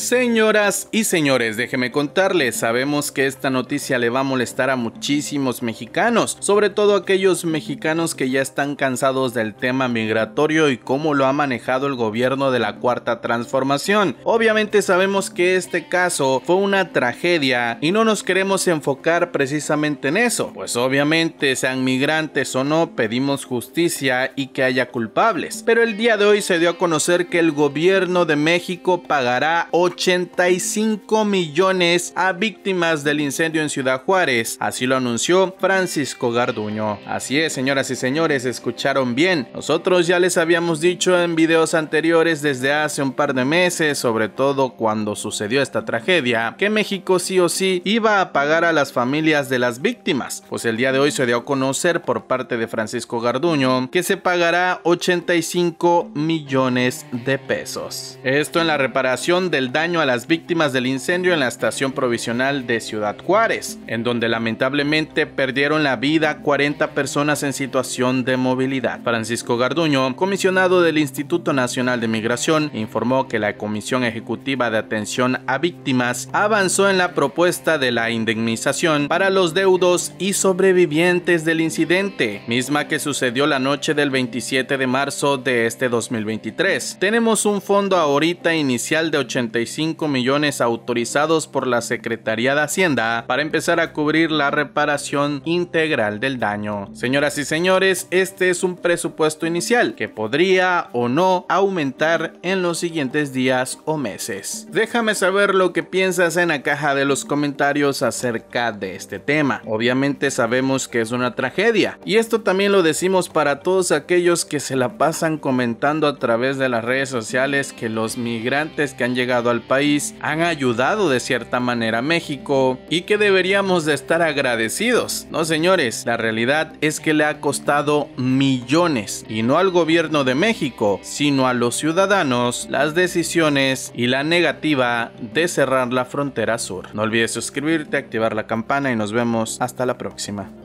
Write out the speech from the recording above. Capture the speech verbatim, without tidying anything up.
Señoras y señores, déjenme contarles, sabemos que esta noticia le va a molestar a muchísimos mexicanos, sobre todo aquellos mexicanos que ya están cansados del tema migratorio y cómo lo ha manejado el gobierno de la Cuarta Transformación. Obviamente sabemos que este caso fue una tragedia y no nos queremos enfocar precisamente en eso, pues obviamente sean migrantes o no, pedimos justicia y que haya culpables. Pero el día de hoy se dio a conocer que el gobierno de México pagará ochenta y cinco millones a víctimas del incendio en Ciudad Juárez, así lo anunció Francisco Garduño. Así es, señoras y señores, escucharon bien. Nosotros ya les habíamos dicho en videos anteriores desde hace un par de meses, sobre todo cuando sucedió esta tragedia, que México sí o sí iba a pagar a las familias de las víctimas. Pues el día de hoy se dio a conocer por parte de Francisco Garduño que se pagará ochenta y cinco millones de pesos. Esto en la reparación del daño a las víctimas del incendio en la estación provisional de Ciudad Juárez, en donde lamentablemente perdieron la vida cuarenta personas en situación de movilidad. Francisco Garduño, comisionado del Instituto Nacional de Migración, informó que la Comisión Ejecutiva de Atención a Víctimas avanzó en la propuesta de la indemnización para los deudos y sobrevivientes del incidente, misma que sucedió la noche del veintisiete de marzo de este dos mil veintitrés. Tenemos un fondo ahorita inicial de ochenta y cinco millones autorizados por la Secretaría de Hacienda para empezar a cubrir la reparación integral del daño. Señoras y señores, este es un presupuesto inicial que podría o no aumentar en los siguientes días o meses. Déjame saber lo que piensas en la caja de los comentarios acerca de este tema. Obviamente sabemos que es una tragedia y esto también lo decimos para todos aquellos que se la pasan comentando a través de las redes sociales que los migrantes que han llegado al país han ayudado de cierta manera a México y que deberíamos de estar agradecidos. No, señores, la realidad es que le ha costado millones y no al gobierno de México, sino a los ciudadanos las decisiones y la negativa de cerrar la frontera sur. No olvides suscribirte, activar la campana y nos vemos hasta la próxima.